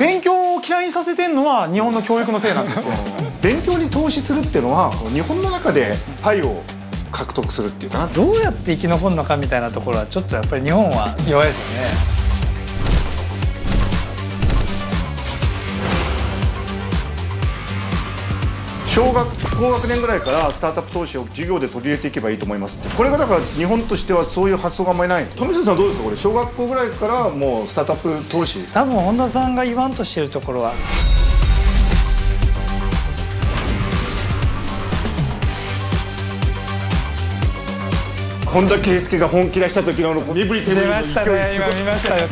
勉強を嫌いにさせてんのは日本の教育のせいなんですよ。 勉強に投資するっていうのは日本の中でパイを獲得するっていうかな。 どうやって生き残るのかみたいなところはちょっとやっぱり日本は弱いですよね。 小学高学年ぐらいからスタートアップ投資を授業で取り入れていけばいいと思いますって。これがだから日本としてはそういう発想があんまりない。富澤さんどうですかこれ。小学校ぐらいからもうスタートアップ投資。 多分本田さんが言わんとしてるところは本田圭佑が本気出した時の身振り手振りの勢いすごい。 今見ましたよ。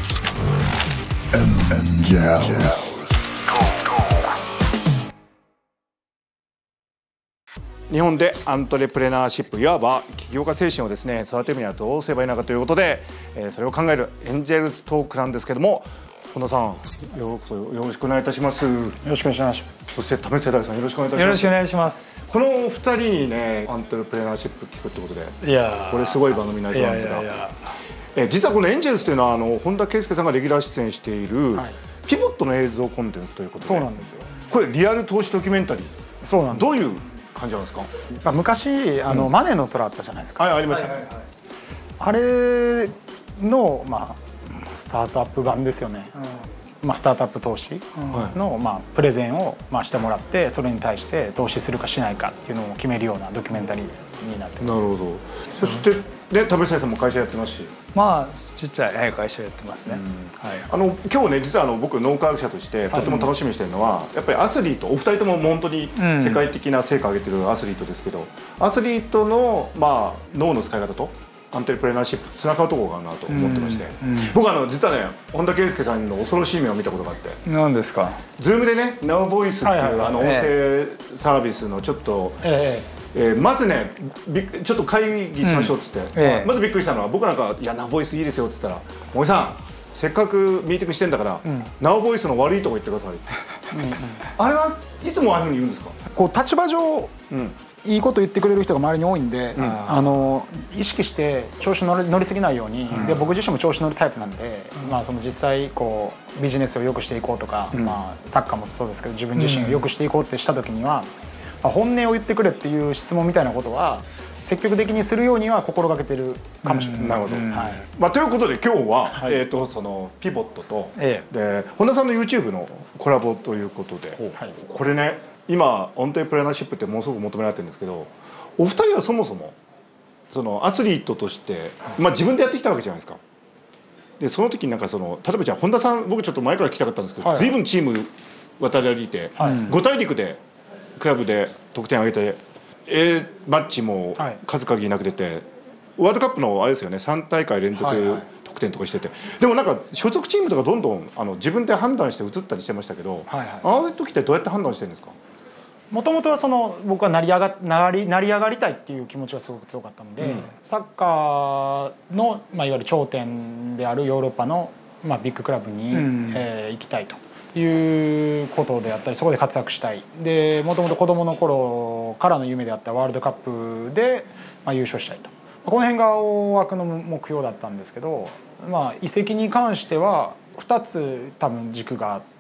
日本でアントレプレナーシップ、いわば起業家精神をですね育てるにはどうすればいいのかということで、それを考えるエンジェルストークなんですけども、本田さんよろしくお願いいたします。 よろしくお願いします。 そして為末大さんよろしくお願いいたします。 よろしくお願いします。 この2人にねアントレプレナーシップ聞くってことで、 いやこれすごい番組になりそうなんですが、実はこのエンジェルスというのは本田圭佑さんがレギュラー出演している、ピボットの映像コンテンツということで。 そうなんですよ。 これリアル投資ドキュメンタリー。 そうなんです。 どういう感じなんですか。 昔マネーの虎あったじゃないですか。 はい、ありましたね。 あれのスタートアップ版ですよね。スタートアップ投資のプレゼンをしてもらって、それに対して投資するかしないかっていうのを決めるようなドキュメンタリーになってます。 なるほど。そしてね、為末さんも会社やってますし、 ちっちゃい会社やってますね。 今日ね実は僕脳科学者としてとても楽しみにしてるのは、やっぱりアスリート、お二人とも本当に世界的な成果を上げてるアスリートですけど、アスリートの脳の使い方とアントレプレナーシップつながるところがあるなと思ってまして、僕実はね本田圭佑さんの恐ろしい目を見たことがあって。 何ですか。 Zoom でね Now Voice っていう音声サービスのちょっとまずねちょっと会議しましょうっつって、まずびっくりしたのは、僕なんか「いや Now Voice いいですよ」っつったら「森さんせっかくミーティングしてんだから、Now Voice の悪いとこ言ってください」あれはいつもああいうふうに言うんですか。 こう立場上、いいこと言ってくれる人が周りに多いんで、意識して調子乗りすぎないように、で僕自身も調子乗るタイプなんで、その実際こうビジネスを良くしていこうとか、サッカーもそうですけど自分自身を良くしていこうってした時には、本音を言ってくれっていう質問みたいなことは積極的にするようには心がけてるかもしれない。 なるほど。ということで今日はそのピボットとで本田さんの YouTube のコラボということで、これね今アントレプレナーシップってものすごく求められてるんですけど、お二人はそもそもそのアスリートとして自分でやってきたわけじゃないですか。でその時に例えばじゃあ本田さん、僕ちょっと前から聞きたかったんですけど、随分チーム渡り歩いて5大陸でクラブで得点上げて、マッチも数限りなく出て、ワールドカップのあれですよね、3大会連続得点とかしてて、でも所属チームとかどんどん自分で判断して移ったりしてましたけど、ああいう時ってどうやって判断してるんですか。 もともとは僕は成り上がりたいっていう気持ちがすごく強かったので、サッカーのいわゆる頂点であるヨーロッパのビッグクラブに行きたいということであったり、そこで活躍したい。でもともと子どもの頃からの夢であったワールドカップで優勝したいと、この辺が大枠の目標だったんですけど、移籍に関しては2つ多分軸があって、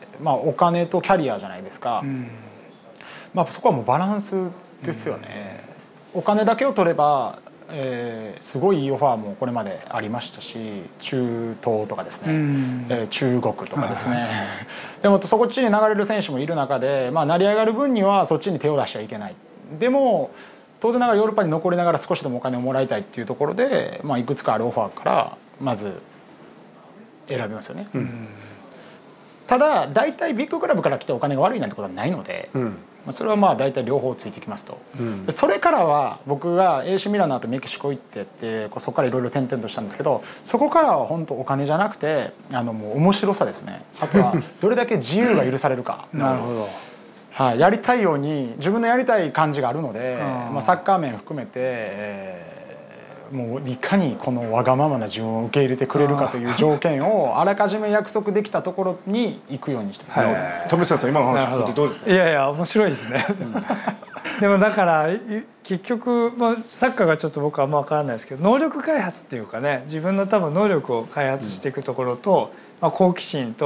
お金とキャリアじゃないですか。そこはもうバランスですよね。お金だけを取ればすごいいいオファーもこれまでありましたし、中東とかですね、中国とかですね、でもそっちに流れる選手もいる中で、成り上がる分にはそっちに手を出しちゃいけない。でも当然ながらヨーロッパに残りながら少しでもお金をもらいたいっていうところで、いくつかあるオファーからまず選びますよね。ただ大体ビッグクラブから来てお金が悪いなんてことはないので、それは大体両方ついてきますと。それからは僕が AC ミラノの後メキシコ行ってそこからいろいろ転々としたんですけど、そこからは本当お金じゃなくてもう面白さですね。あとはどれだけ自由が許されるか。 なるほど。 やりたいように自分のやりたい感じがあるので、サッカー面含めてもういかにこのわがままな自分を受け入れてくれるかという条件をあらかじめ約束できたところに行くようにしてます。 富澤さん今の話聞いてどうですか。 いやいや面白いですね。でもだから結局、サッカーがちょっと僕はあんま分からないですけど、能力開発っていうかね、自分の多分能力を開発していくところと、好奇心と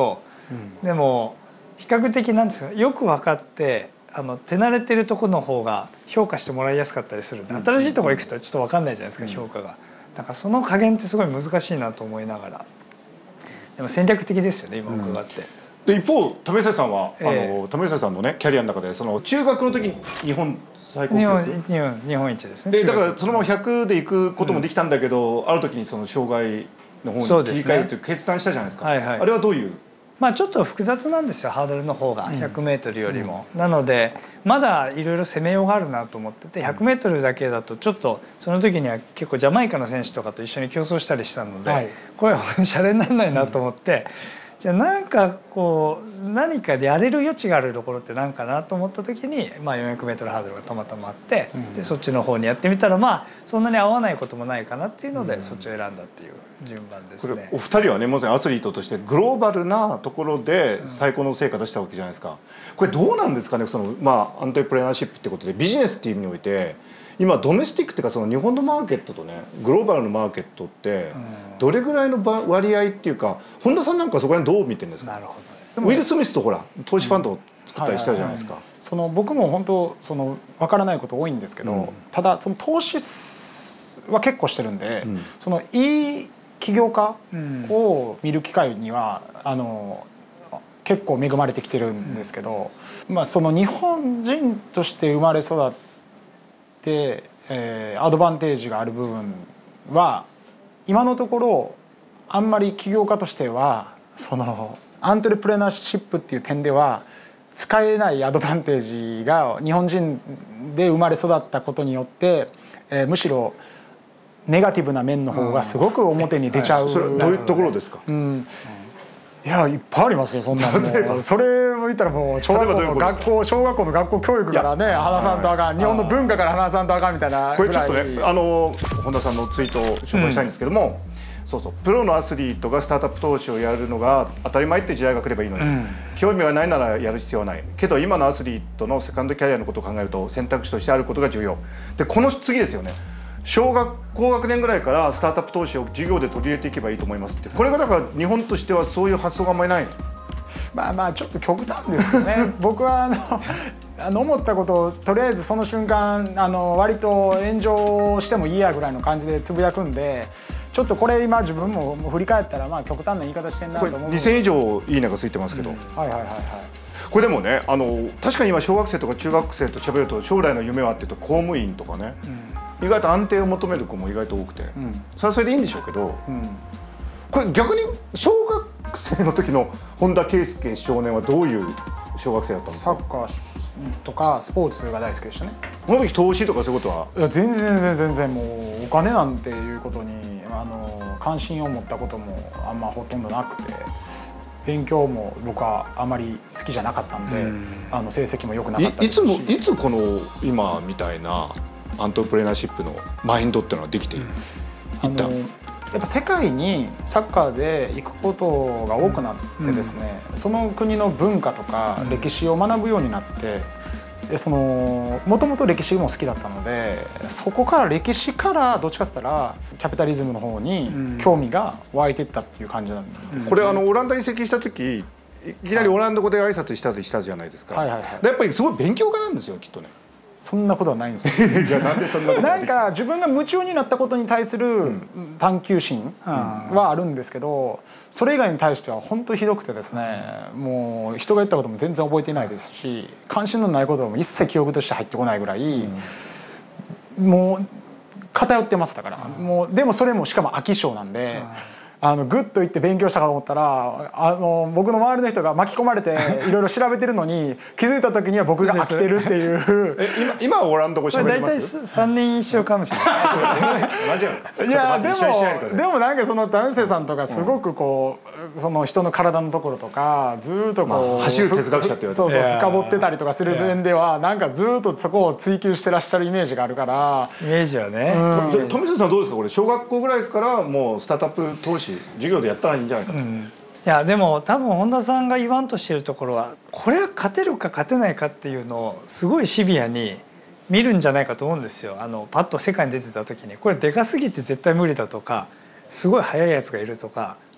でも比較的なんですか、よく分かって手慣れてるところの方が評価してもらいやすかったりするんで、新しいところ行くとちょっと分かんないじゃないですか、評価が。だからその加減ってすごい難しいなと思いながら、でも戦略的ですよね今伺って。 で一方為末さんは為末さんのねキャリアの中でその中学の時に日本最高記録日本一ですね。 でだからそのまま100で行くこともできたんだけど、ある時にその障害の方に切り替えるという決断したじゃないですか。あれはどういう？ まあちょっと複雑なんですよ、ハードルの方が 100m よりも。なのでまだいろいろ攻めようがあるなと思ってて、100m だけだとちょっとその時には結構ジャマイカの選手とかと一緒に競争したりしたので、これはシャレにならないなと思って、じゃあなんかこう何かでやれる余地があるところって何かなと思った時に、まあ 400m ハードルがたまたまあって、でそっちの方にやってみたら、まあそんなに合わないこともないかなっていうので、そっちを選んだっていう順番ですね。 これお二人はね、まさにアスリートとしてグローバルなところで最高の成果出したわけじゃないですか。これどうなんですかね、そのまあアントレプレナーシップってことでビジネスっていう意味において、今ドメスティックっていうかその日本のマーケットとねグローバルのマーケットってどれぐらいの割合っていうか、本田さんなんかそこら辺どう見てるんですか？ なるほど。 ウィル・スミスとほら投資ファンドを作ったりしたじゃないですか。 その僕も本当その分からないこと多いんですけど、ただその投資は結構してるんで、そのいい起業家を見る機会には結構恵まれてきてるんですけど、まあその日本人として生まれ育ってアドバンテージがある部分は今のところあんまり起業家としてはそのアントレプレナーシップっていう点では使えないアドバンテージが日本人で生まれ育ったことによって、むしろネガティブな面の方がすごく表に出ちゃう。 それどういうところですか？ いやいっぱいありますよ、そんなの。それを言ったらもう小学校の学校教育からね話さんとあかん、日本の文化から話さんとあかんみたいな。 これちょっとね本田さんのツイートを紹介したいんですけども、そうそう、プロのアスリートがスタートアップ投資をやるのが当たり前って時代が来ればいいのに、興味がないならやる必要はないけど、今のアスリートのセカンドキャリアのことを考えると選択肢としてあることが重要で、この次ですよね。高学年ぐらいからスタートアップ投資を授業で取り入れていけばいいと思いますって。これがだから日本としてはそういう発想があんまりない。 まあまあちょっと極端ですよね。僕は思ったことをとりあえずその瞬間割と炎上してもいいやぐらいの感じでつぶやくんで、ちょっとこれ今自分も振り返ったらまあ極端な言い方してんなと思う。 これ2000以上いいねがついてますけど、これでもね確かに今小学生とか中学生と喋ると将来の夢はって言うと公務員とかね、意外と安定を求める子も意外と多くて、それはそれでいいんでしょうけど、これ逆に小学生の時の本田圭佑少年はどういう小学生だったんですか？ サッカーとかスポーツが大好きでしたね。 この時投資とかそういうことは？ いや全然もうお金なんていうことに関心を持ったこともあんまほとんどなくて、勉強も僕はあまり好きじゃなかったんで、成績も良くなかったですし。 いつこの今みたいなアントレプレナーシップのマインドっていうのはできている？ やっぱ世界にサッカーで行くことが多くなってですね、その国の文化とか歴史を学ぶようになって、もともと歴史も好きだったので、そこから歴史からどっちかって言ったらキャピタリズムの方に興味が湧いていったっていう感じなんです。 これオランダに移籍した時いきなりオランダ語で挨拶したじゃないですか。やっぱりすごい勉強家なんですよきっとね。 そんなことはないんですよ。 じゃあなんでそんなことなんか自分が夢中になったことに対する探求心はあるんですけど、それ以外に対しては本当にひどくてですね、もう人が言ったことも全然覚えていないですし、関心のないことも一切記憶として入ってこないぐらい、もう偏ってます。だからもうでもそれもしかも飽き性なんで。グッと行って勉強したかと思ったら僕の周りの人が巻き込まれていろいろ調べてるのに気づいた時には僕が飽きてるっていう今はオランダ語喋ってます？ 大体3年一緒かもしれない。 いやでもなんかその男性さんとかすごくこうその人の体のところとかずっとこう走る哲学者って言われて、 そう深掘ってたりとかする面ではなんかずっとそこを追求してらっしゃるイメージがあるから。 イメージはね。 富澤さんどうですか？これ小学校ぐらいからもうスタートアップ投資授業でやったらいいんじゃないかと。いやでも多分本田さんが言わんとしてるところは、これは勝てるか勝てないかっていうのをすごいシビアに見るんじゃないかと思うんですよ。パッと世界に出てた時にこれでかすぎて絶対無理だとか、すごい速いやつがいるとか、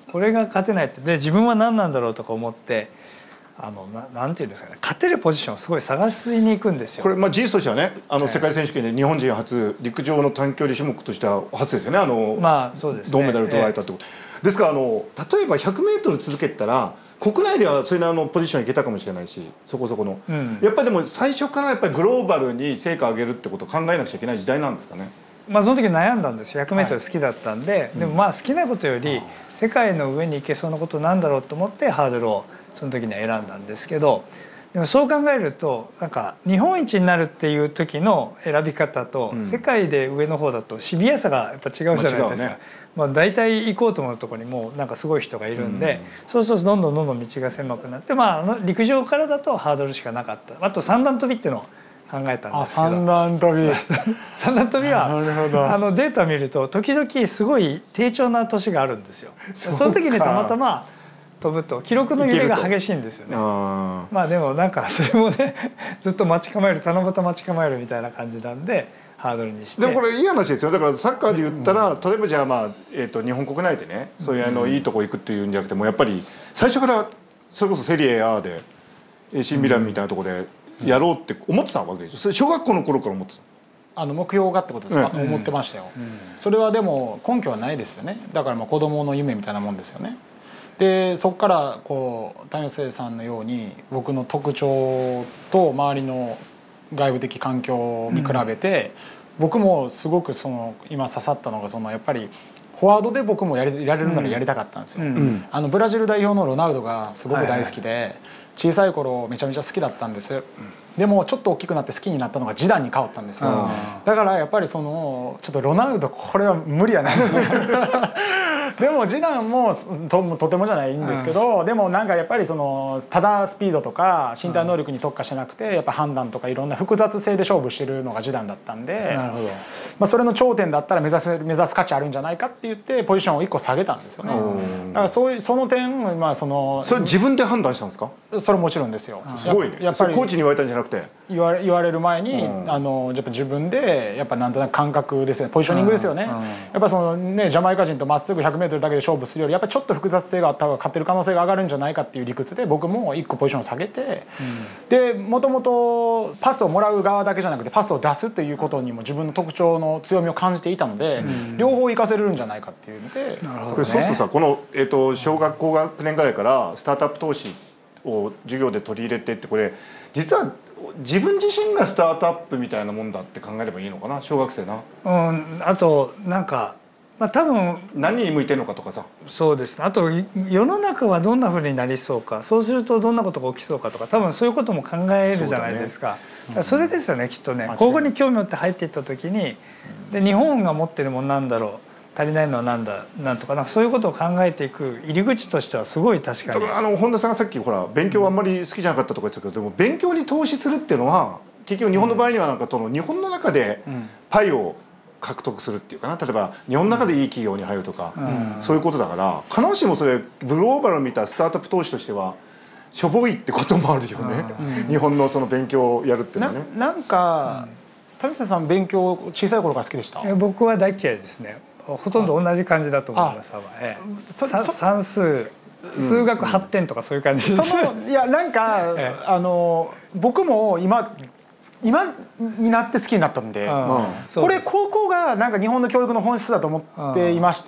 これが勝てないってで自分は何なんだろうとか思ってなんていうんですかね、勝てるポジションをすごい探しに行くんですよ。 これ事実としてはね世界選手権で日本人初陸上の短距離種目としては初ですよねそうですね、 銅メダル取られたってこと、ですから例えば 100m 続けたら国内ではそれのポジションいけたかもしれないしそこそこの、やっぱりでも最初からやっぱりグローバルに成果を上げるってことを考えなくちゃいけない時代なんですかね。 その時悩んだんですよ。 100m 好きだったんで、でも好きなことより世界の上に行けそうなことなんだろうと思ってハードルをその時には選んだんですけど、でもそう考えるとなんか日本一になるっていう時の選び方と、世界で上の方だとシビアさがやっぱ違うじゃないですか。大体行こうと思うところにもうなんかすごい人がいるんで、そうするとどんどん道が狭くなって、陸上からだとハードルしかなかった。あと三段跳びっていうのを考えたんですけど、 三段跳び三段跳びはデータ見ると時々すごい低調な年があるんですよ。その時にたまたま飛ぶと記録の揺れが激しいんですよね。でもなんかそれもねずっと待ち構える、七夕待ち構えるみたいな感じなんでハードルにして。 でもこれいい話ですよ。だからサッカーで言ったら、例えばじゃあ日本国内でねそういういいとこ行くっていうんじゃなくてもやっぱり最初からそれこそセリエ A で AC ミランみたいなところでやろうって思ってたわけでしょ。それ小学校の頃から思ってた。 目標がってことですか。思ってましたよ。それはでも根拠はないですよね。だから子供の夢みたいなもんですよね。でそこから谷瀬さんのように僕の特徴と周りの外部的環境に比べて、僕もすごく今刺さったのがやっぱりフォワードで僕もやれるならやりたかったんですよ。ブラジル代表のロナウドがすごく大好きで、小さい頃めちゃめちゃ好きだったんです。でもちょっと大きくなって好きになったのがジダンに変わったんですよ。だからやっぱりちょっとロナウドこれは無理やなでもジダンもとてもじゃないんですけど、でもなんかやっぱりただスピードとか身体能力に特化してなくて、やっぱ判断とかいろんな複雑性で勝負してるのがジダンだったんで、それの頂点だったら目指す価値あるんじゃないかって言ってポジションを1個下げたんですよね。だからその点それ自分で判断したんですか。 それもちろんですよ。 すごいね。やっぱりコーチに言われたんじゃなくて言われる前にやっぱ自分でやっぱなんとなく感覚ですよね。ポジショニングですよね。やっぱジャマイカ人とまっすぐ 100m だけで勝負するよりやっぱりちょっと複雑性があった方が勝てる可能性が上がるんじゃないかっていう理屈で僕も1個ポジションを下げて、でもともとパスをもらう側だけじゃなくてパスを出すっていうことにも自分の特徴の強みを感じていたので、両方活かせるんじゃないかっていうので。 そうするとさ、この小学高学年ぐらいからスタートアップ投資を授業で取り入れてって、これ実は自分自身がスタートアップみたいなもんだって考えればいいのかな、小学生な。 あとなんか多分何に向いてるのかとかさ。 そうですね。あと世の中はどんなふうになりそうか、そうするとどんなことが起きそうかとか、多分そういうことも考えるじゃないですか。それですよねきっとね。ここに興味を持って入っていった時に、で日本が持ってるものなんだろう、足りないのはなんだ、なんとかな、そういうことを考えていく入り口としてはすごい確かに。 だから本田さんがさっき勉強あんまり好きじゃなかったとか言ってたけど、でも勉強に投資するっていうのは結局日本の場合には日本の中でパイを獲得するっていうかな、例えば日本の中でいい企業に入るとか、そういうことだから、必ずしもそれグローバルを見たスタートアップ投資としてはしょぼいってこともあるよね。日本の勉強をやるっていうのはね。 なんか谷瀬さん勉強小さい頃から好きでした？ 僕は大嫌いですね。ほとんど同じ感じだと思います。算数、数学8点とかそういう感じです。 いやなんか僕も今になって好きになったんで、これ高校がなんか日本の教育の本質だと思っていまして、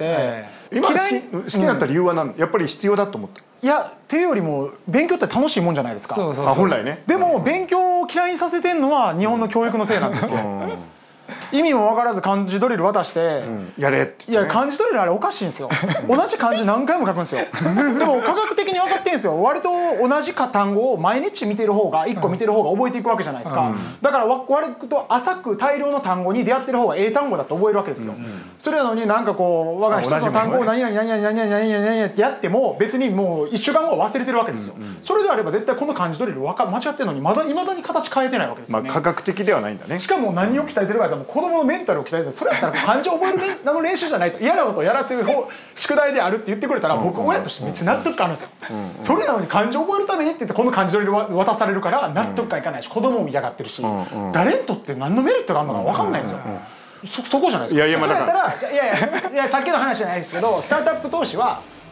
今好きになった理由は何？やっぱり必要だと思った。 いやっていうよりも勉強って楽しいもんじゃないですか。 本来ね。 でも勉強を嫌いにさせてんのは日本の教育のせいなんですよ。意味も分からず漢字ドリル渡してやれって。 いや漢字ドリルあれおかしいんですよ。同じ漢字何回も書くんですよ。でも科学的に分かってんですよ。割と同じ単語を毎日見てる方が1個見てる方が覚えていくわけじゃないですか。だから割と浅く大量の単語に出会ってる方が英単語だと覚えるわけですよ。それなのになんか我が一つの単語を何々何々何々何々何々ってやっても別にもう1週間後は忘れてるわけですよ。それであれば絶対この漢字ドリル間違ってるのにまだ未だに形変えてないわけですよね。 科学的ではないんだね。 しかも何を鍛えてるかです。子供のメンタルを鍛えて、それやったら漢字を覚える練習じゃないと嫌なことをやらせる宿題であるって言ってくれたら僕親としてめっちゃ納得感あるんですよ。それなのに漢字を覚えるためにって言ってこの漢字ドリル渡されるから納得感いかないし、子供も嫌がってるし、誰にとって何のメリットがあるのか分かんないですよ。そこじゃないですか。それやったらいやさっきの話じゃないですけど、スタートアップ投資は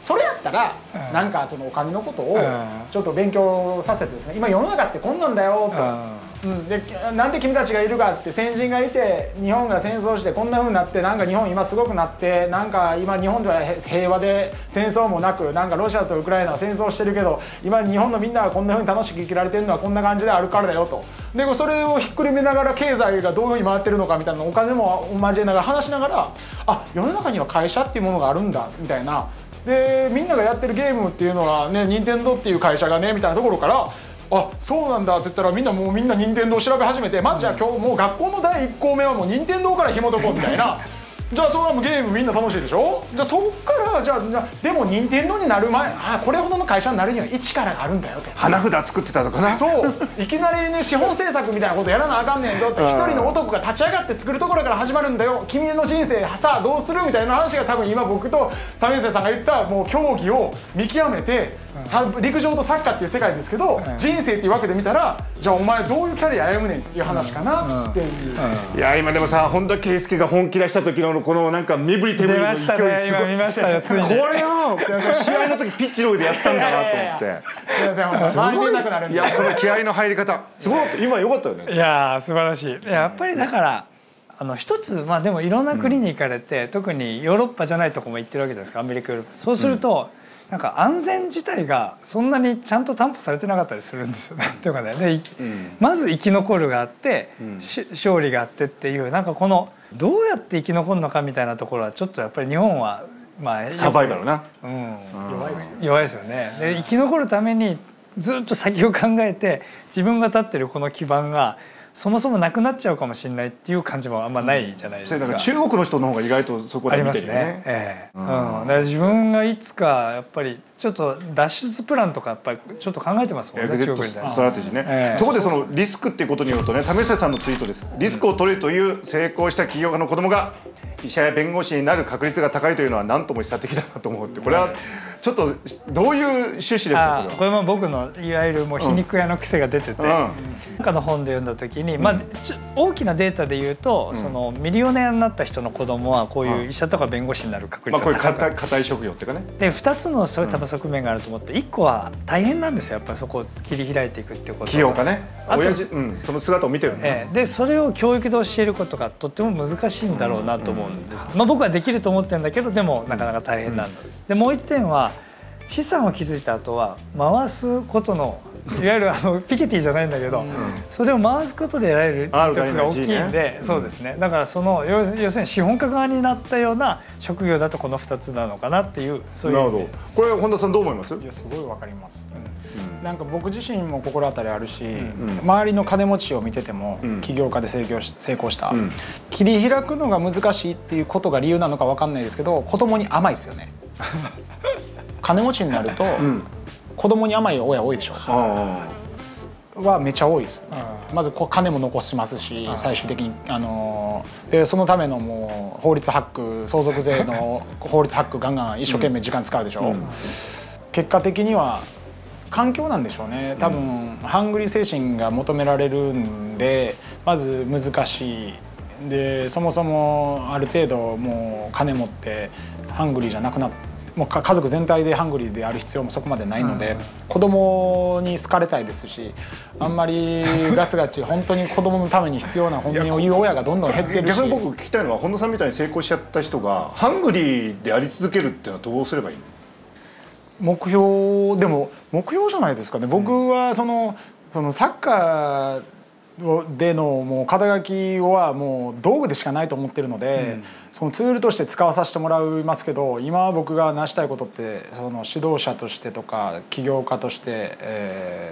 それやったらなんかそのお金のことをちょっと勉強させてですね、今世の中ってこんなんだよと、でなんで君たちがいるかって、先人がいて日本が戦争してこんな風になって、なんか日本今すごくなって、なんか今日本では平和で戦争もなく、なんかロシアとウクライナは戦争してるけど今日本のみんながこんな風に楽しく生きられてるのはこんな感じであるからだよと。でそれをひっくるめながら経済がどういう風に回ってるのかみたいな、お金も交えながら話しながら、あ、世の中には会社っていうものがあるんだみたいな。でみんながやってるゲームっていうのはね、任天堂っていう会社がねみたいなところから、あ、そうなんだって言ったらみんな任天堂を調べ始めて、まずじゃあ今日もう学校の第1項目はもう任天堂から紐解こうみたいな。じゃあそれはもうゲームみんな楽しいでしょ。じゃあそっからじゃあでも任天堂になる前、これほどの会社になるには一からがあるんだよと。 花札作ってたとかな。 そういきなりね資本政策みたいなことやらなあかんねんぞって、一人の男が立ち上がって作るところから始まるんだよ、君の人生さあどうするみたいな話が、多分今僕と為末さんが言ったもう競技を見極めて、陸上とサッカーっていう世界ですけど、人生っていうわけで見たら、じゃあお前どういうキャリア歩むねんっていう話かなっていう。 いや今でもさ、本田圭佑が本気出した時のこのなんか身振り手振りの勢いすごい。 今見ましたよ、ついに。 これを試合の時ピッチの上でやってたんだなと思って。 すみません、周り見えなくなるんで。 いやこの気合いの入り方すごい、今良かったよね。 いや素晴らしい。やっぱりだから一つ、まあでもいろんな国に行かれて、特にヨーロッパじゃないとこも行ってるわけじゃないですか、アメリカヨーロッパ。そうすると、なんか安全自体がそんなにちゃんと担保されてなかったりするんですよね。というかね、でまず生き残るがあって、勝利があってっていう、なんかこのどうやって生き残るのかみたいなところはちょっとやっぱり日本はまあサバイバルな、 弱いですよね。で生き残るためにずっと先を考えて、自分が立ってるこの基盤がそもそもなくなっちゃうかもしれないっていう感じもあんまないじゃないですか。 だから中国の人の方が意外とそこで見てるよね。 だから自分がいつかやっぱりちょっと脱出プランとかやっぱりちょっと考えてますもんね、中国に。 ストラテジーね。ところでそのリスクっていうことによるとね、為末さんのツイートです。リスクを取るという成功した起業家の子供が医者や弁護士になる確率が高いというのは何とも示唆的だなと思って、これはちょっとどういう趣旨ですか。 これも僕のいわゆるもう皮肉屋の癖が出てて、なんかの本で読んだ時に、まあ大きなデータで言うと、そのミリオネアになった人の子供はこういう医者とか弁護士になる確率が高い。 こういう堅い職業っていうかね。 で2つのそういった側面があると思って、1個は大変なんですよ、やっぱりそこを切り開いていくっていうこと。 起業家ね、親父、その姿を見てるね。 でそれを教育で教えることがとっても難しいんだろうなと思うんです。まあ僕はできると思ってるんだけど、でもなかなか大変なんだ。でもう一点は、資産を築いた後は回すことの、いわゆるピケティじゃないんだけど、それを回すことで得られる利得が大きいんで、そうですね。だからその要するに資本家側になったような職業だとこの2つなのかなっていう、そういう。 なるほど。これ本田さんどう思います？ いやすごいわかります。なんか僕自身も心当たりあるし、周りの金持ちを見てても起業家で成功した、切り開くのが難しいっていうことが理由なのか分かんないですけど、子供に甘いですよね。金持ちになると子供に甘い親多いでしょ。はめちゃ多いですよね。まず金も残しますし、最終的にでそのためのもう法律ハック、相続税の法律ハックガンガン一生懸命時間使うでしょ。結果的には環境なんでしょうね。多分ハングリー精神が求められるんで、まず難しい。でそもそもある程度もう金持ってハングリーじゃなくなって、もう家族全体でハングリーである必要もそこまでないので、子供に好かれたいですし、あんまりガツガチ本当に子供のために必要な本音を言う親がどんどん減ってるし。 逆に僕聞きたいのは、本田さんみたいに成功しちゃった人がハングリーであり続けるっていうのはどうすればいいの？ 目標でも目標じゃないですかね。僕はそのサッカーでのもう肩書きはもう道具でしかないと思ってるので、そのツールとして使わさせてもらいますけど、今僕が成したいことってその指導者としてとか起業家として、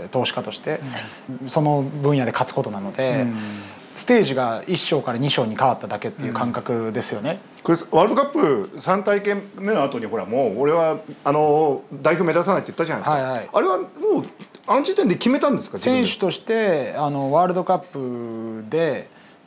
投資家として、その分野で勝つことなので、ステージが1章から2章に変わっただけっていう感覚ですよね。 これワールドカップ3大会目の後にほらもう俺は代表目指さないって言ったじゃないですか。あれはもうあの時点で決めたんですか？ 選手としてワールドカップで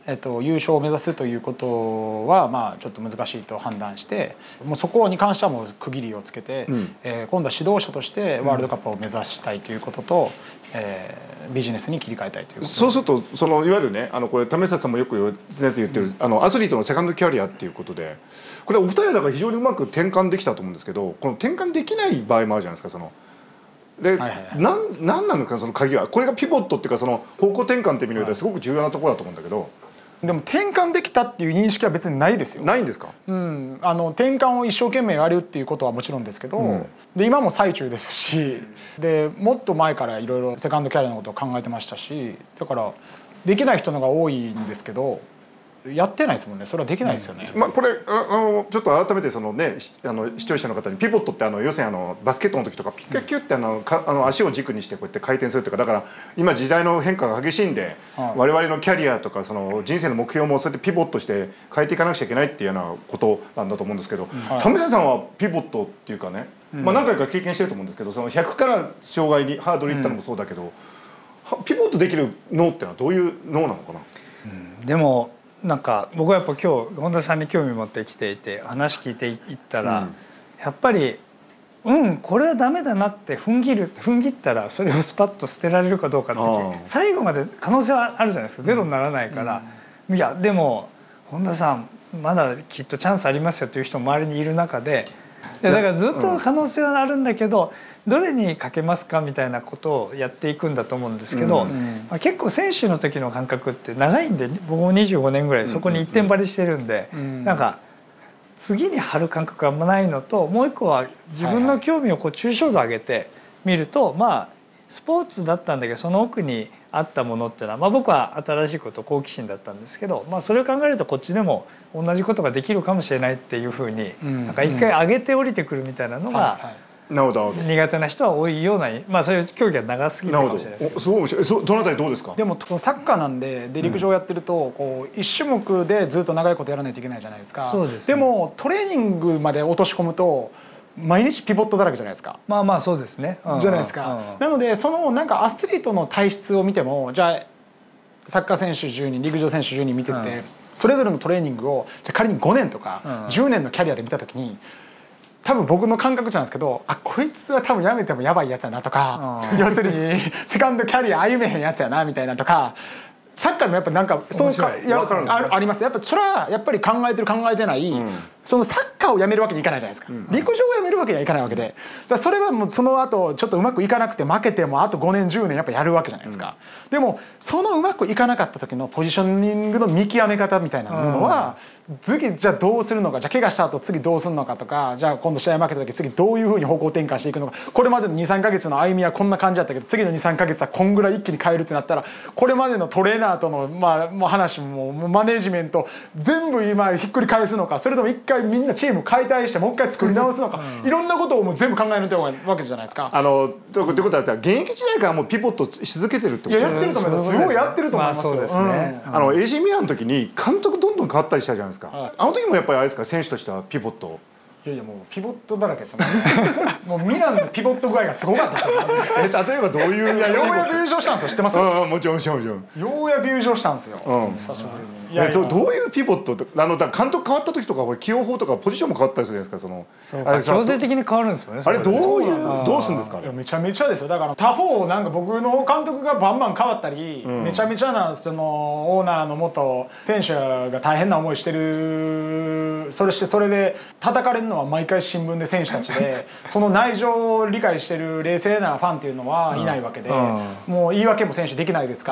優勝を目指すということはまあちょっと難しいと判断して、もうそこに関してはもう区切りをつけて、今度は指導者としてワールドカップを目指したいということと、ビジネスに切り替えたいということ。 そうするとそのいわゆるねこれ為末さんもよく先生言ってるアスリートのセカンドキャリアっていうことで、これお二人はだから非常にうまく転換できたと思うんですけど、この転換できない場合もあるじゃないですか。で、なんなんですかその鍵は。これがピボットっていうかその方向転換っていう意味ですごく重要なところだと思うんだけど。 でも転換できたっていう認識は別にないですよ。 ないんですか？ 転換を一生懸命やるっていうことはもちろんですけど、で今も最中ですし、でもっと前からいろいろセカンドキャリアのことを考えてましたし、だからできない人のが多いんですけど、やってないですもんね。それはできないですよね。 これちょっと改めてそのね視聴者の方にピボットって要するにバスケットの時とかピッキュッて足を軸にしてこうやって回転するというか、だから今時代の変化が激しいんで、我々のキャリアとかその人生の目標もそうやってピボットして変えていかなくちゃいけないっていうようなことなんだと思うんですけど、為末さんはピボットっていうかね、何回か経験してると思うんですけど、その100から障害にハードルいったのもそうだけど、ピボットできる脳っていうのはどういう脳なのかな？ でもなんか僕はやっぱ今日本田さんに興味持ってきていて話聞いていったら、やっぱりこれはダメだなって踏ん切ったらそれをスパッと捨てられるかどうかって最後まで可能性はあるじゃないですか。ゼロにならないから、いやでも本田さんまだきっとチャンスありますよという人も周りにいる中で、だからずっと可能性はあるんだけど、どれにかけますかみたいなことをやっていくんだと思うんですけど、結構選手の時の感覚って長いんで、僕も25年ぐらいそこに一点張りしてるんで、なんか次に張る感覚があんまないのと、もう一個は自分の興味を抽象度上げてみると、スポーツだったんだけどその奥にあったものっていうのは、僕は新しいこと好奇心だったんですけど、それを考えるとこっちでも同じことができるかもしれないっていうふうに、なんか一回上げて降りてくるみたいなのが苦手な人は多いような、そういう競技は長すぎるかもしれないですけど。 すごい面白い。どのあたりどうですか？ でもサッカーなんで陸上やってると一種目でずっと長いことやらないといけないじゃないですか。 そうですね。 でもトレーニングまで落とし込むと毎日ピボットだらけじゃないですか。 そうですね。 じゃないですか。なのでそのなんかアスリートの体質を見ても、じゃあサッカー選手10人陸上選手10人見てて、それぞれのトレーニングをじゃ仮に5年とか10年のキャリアで見た時に、多分僕の感覚じゃないですけど、こいつは多分やめてもやばいやつやなとか、要するにセカンドキャリア歩めへんやつやなみたいなとか、サッカーでもやっぱなんかそうあります。やっぱそれはやっぱり考えてる考えてない、そのサッカーをやめるわけにいかないじゃないですか。陸上をやめるわけにはいかないわけで、だからそれはもうその後ちょっとうまくいかなくて負けてもあと5年10年やっぱやるわけじゃないですか。でもそのうまくいかなかった時のポジショニングの見極め方みたいなものは、次じゃあどうするのか、じゃあ怪我した後次どうするのかとか、じゃあ今度試合負けた時次どういうふうに方向転換していくのか、これまでの 2,3 ヶ月の歩みはこんな感じだったけど次の 2,3 ヶ月はこんぐらい一気に変えるってなったら、これまでのトレーナーとのもう話もマネージメント全部今ひっくり返すのか、それとも一回みんなチーム解体してもう一回作り直すのか、いろんなことをもう全部考えるってわけじゃないですか。 ということは現役時代からもうピボットし続けてるってことですね。 やってると思います。すごいやってると思いますよ。 そうですね。 AC ミランの時に監督どんどん変わったりしたじゃないですか。あの時もやっぱりあれですか、選手としてはピボット。 いやもうピボットだらけですよね。もうミランのピボット具合がすごかったですよ。 例えばどういう？ ようやく優勝したんですよ。知ってます？ もちろん。ようやく優勝したんですよ。久しぶりに。 どういうピボット？監督変わった時とか起用法とかポジションも変わったりするじゃないですか。 強制的に変わるんですよね。 あれどうするんですかね。 めちゃめちゃですよ。だから他方なんか僕の監督がバンバン変わったり、めちゃめちゃなそのオーナーの元選手が大変な思いしてる。それで叩かれるのは毎回新聞で選手たちで、その内情を理解してる冷静なファンっていうのはいないわけで、もう言い訳も選手できないですから、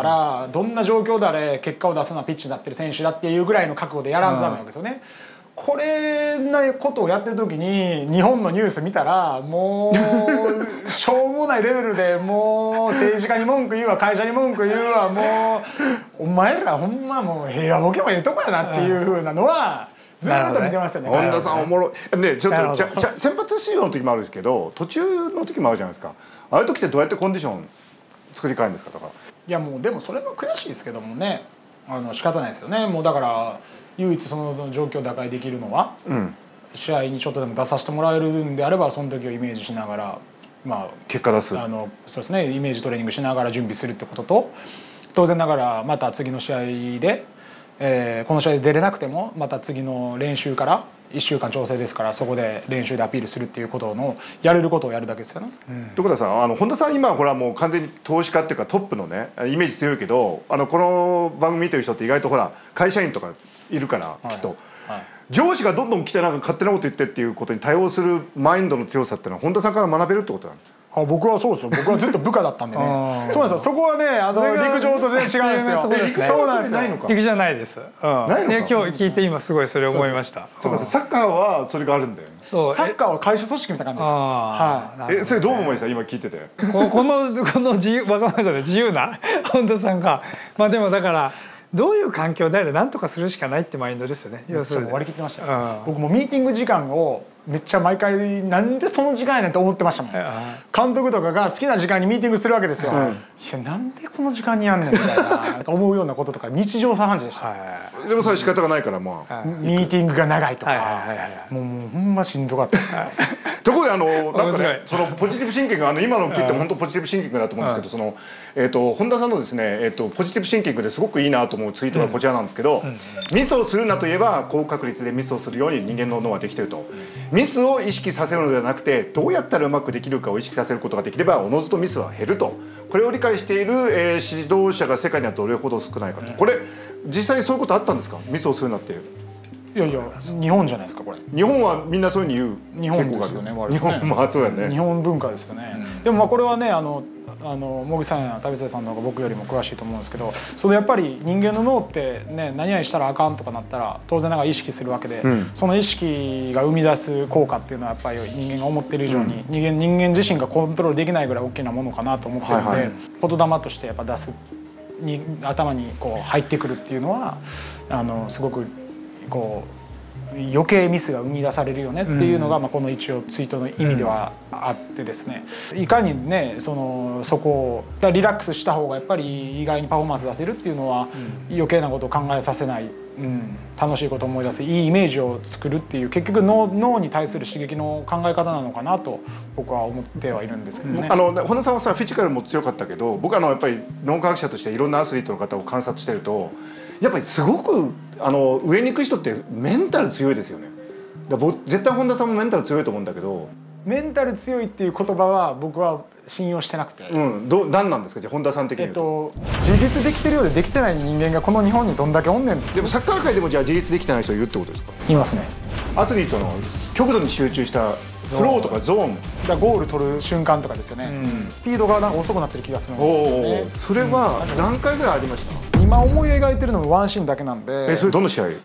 どんな状況であれ結果を出すのはピッチになってる選手だっていうぐらいの覚悟でやらんとダメなわけですよね。これなことをやってる時に日本のニュース見たら、もうしょうもないレベルでもう政治家に文句言うわ、会社に文句言うわ、もうお前らほんまもう平和ボケもええとこやなっていうふうなのはずっと見てますよね。 本田さんおもろいね。ちょっと先発出場の時もあるんですけど、途中の時もあるじゃないですか。ああいう時ってどうやってコンディション作り変えるんですか。だからいやもうでもそれは悔しいですけどもね、仕方ないですよね。もうだから唯一その状況を打開できるのは、試合にちょっとでも出させてもらえるんであればその時をイメージしながら、 結果出す、 そうですね、イメージトレーニングしながら準備するってことと、当然ながらまた次の試合でこの試合で出れなくてもまた次の練習から1週間調整ですからそこで練習でアピールするっていうことのやれることをやるだけですよね。 ということはさ本田さん今ほらもう完全に投資家っていうかトップのねイメージ強いけどこの番組見てる人って意外とほら会社員とかいるからきっと。上司がどんどん来てなんか勝手なこと言ってっていうことに対応するマインドの強さっていうのは本田さんから学べるってことなの？ 僕はそうですよ。僕はずっと部下だったんでね。そうなんですよ。そこはね陸上と全然違うんですよ。そうなんですよ。 陸上ないです。ないのか。今日聞いて今すごいそれ思いました。 そうかサッカーはそれがあるんだよね。 サッカーは会社組織みたいな感じです。 それどう思いました今聞いてて。 この自由若者で自由な本田さんがまあでもだから。どういう環境であれ何とかするしかないってマインドですよね。要するに割り切ってました。僕もミーティング時間をめっちゃ毎回なんでその時間やねんと思ってましたもん。監督とかが好きな時間にミーティングするわけですよ。いやなんでこの時間にやんねんみたいな思うようなこととか日常茶飯事でした。 でもそれ仕方がないからまあミーティングが長いとかもうほんましんどかったです。 ところでなんかねそのポジティブシンキング今の聞いて本当ポジティブシンキングだと思うんですけど本田さんのですねポジティブシンキングですごくいいなと思うツイートがこちらなんですけどミスをするなといえば高確率でミスをするように人間の脳はできていると。ミスを意識させるのではなくてどうやったらうまくできるかを意識させることができればおのずとミスは減ると。これを理解している指導者が世界にはどれほど少ないかと。これ実際そういうことあったんですか？ミスをするなって。 いやいや日本じゃないですかこれ。 日本はみんなそういうふうに言う日本ですよね。 日本まあそうやね。 日本文化ですよね。でもまあこれはね茂木さんや田臥さんの方が僕よりも詳しいと思うんですけどやっぱり人間の脳ってね何々したらあかんとかなったら当然ながら意識するわけで、その意識が生み出す効果っていうのはやっぱり人間が思ってる以上に、人間自身がコントロールできないぐらい大きなものかなと思ってるので、言霊としてやっぱ出す頭にこう入ってくるっていうのはすごくこう。余計ミスが生み出されるよねっていうのが、この一応ツイートの意味ではあってですね、いかにねそこをリラックスした方がやっぱり意外にパフォーマンス出せるっていうのは、余計なことを考えさせない、楽しいことを思い出すいいイメージを作るっていう結局脳に対する刺激の考え方なのかなと僕は思ってはいるんですけどね。 本田さんはさフィジカルも強かったけど僕やっぱり脳科学者としていろんなアスリートの方を観察してるとやっぱりすごく上に行く人ってメンタル強いですよね。絶対本田さんもメンタル強いと思うんだけど。 メンタル強いっていう言葉は僕は信用してなくて、 何なんですかじゃあ本田さん的に言うと。 自立できてるようでできてない人間がこの日本にどんだけおんねん。 でもサッカー界でもじゃあ自立できてない人いるってことですか？ いますね。 アスリートの極度に集中したフローとかゾーンゴール取る瞬間とかですよね。スピードがなんか遅くなってる気がするんですよね。 それは何回ぐらいありました？ 今思い描いてるのもワンシーンだけなんで。 それどの試合？